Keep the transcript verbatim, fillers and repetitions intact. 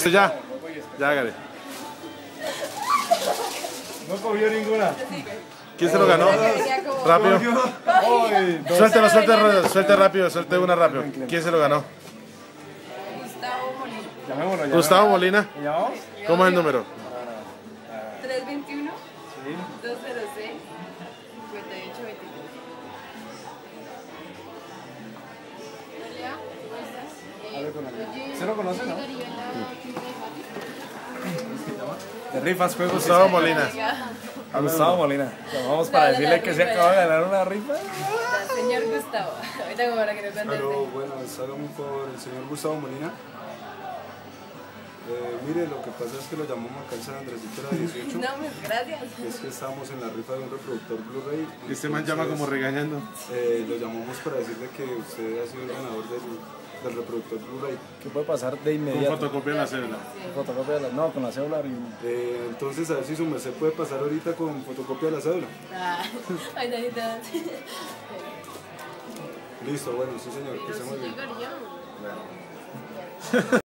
Ya, ya, hágale. No cogió ninguna. ¿Quién se lo ganó? Rápido. Suéltelo, suelte, suelte rápido, suelte una rápido. ¿Quién se lo ganó? Gustavo Molina. Llamémoslo, llamémoslo. Gustavo Molina. ¿Le llamamos? ¿Cómo es el número? tres veintiuno, Sí. dos cero seis, cincuenta y ocho veintitrés. Hola, ¿cómo estás? Hable con él. Oye, ¿Se lo conoce, no? ¿llegaría la quinta de De rifas, juegos. Gustavo Molina. A Gustavo Molina. Llamamos para decirle que se acaba de ganar una rifa. Mati? Señor Gustavo. Ahorita como para que nos conteste. Aló, buenas, hágame un favor, el señor Gustavo Molina. Eh, mire, lo que pasa es que lo llamamos acá en San Andresito a las dieciocho. No, pues, gracias. Es que estamos en la rifa de un reproductor Blu-ray. Y este man llama como regañando. Eh, lo llamamos para decirle que usted ha sido el ganador del, del reproductor Blu-ray. ¿Qué puede pasar de Con inmediato? fotocopia de la cédula. Fotocopia de la... No, con la cédula. Eh, entonces, a ver si su merced puede pasar ahorita con fotocopia de la cédula. Ah, ay, David. Listo, bueno, sí señor, que Pero esté muy sí bien. llegaría. Bueno.